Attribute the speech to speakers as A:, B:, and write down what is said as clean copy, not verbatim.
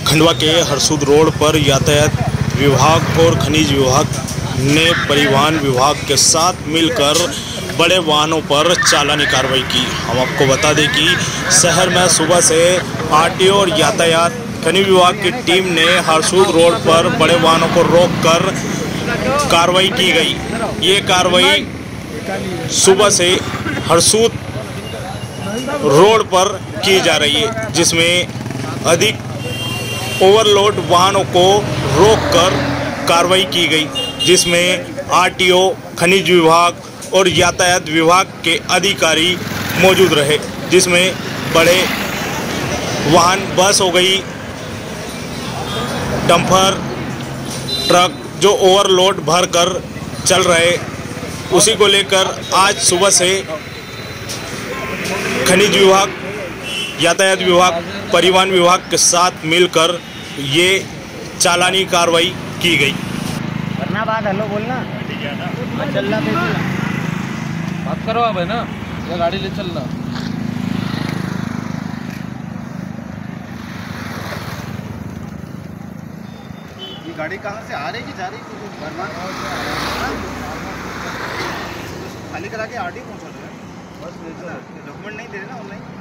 A: खंडवा के हरसूद रोड पर यातायात विभाग और खनिज विभाग ने परिवहन विभाग के साथ मिलकर बड़े वाहनों पर चालानी कार्रवाई की। हम आपको बता दें कि शहर में सुबह से आरटीओ और यातायात खनिज विभाग की टीम ने हरसूद रोड पर बड़े वाहनों को रोककर कार्रवाई की गई। ये कार्रवाई सुबह से हरसूद रोड पर की जा रही है, जिसमें अधिक ओवरलोड वाहनों को रोककर कार्रवाई की गई, जिसमें आरटीओ, खनिज विभाग और यातायात विभाग के अधिकारी मौजूद रहे, जिसमें बड़े वाहन बस हो गई, डंपर, ट्रक जो ओवरलोड भरकर चल रहे, उसी को लेकर आज सुबह से खनिज विभाग, यातायात विभाग, परिवहन विभाग के साथ मिलकर ये चालानी कार्रवाई की गई।
B: करना बात, हेलो बोलना, चलना
C: बात करो अब, है ना, या गाड़ी ले चलना।
B: ये गाड़ी कहाँ से आ रही कि जा रही? खाली करा के आरटी पहुँचा दो, बस डॉक्यूमेंट नहीं दे रहे ना ऑनलाइन।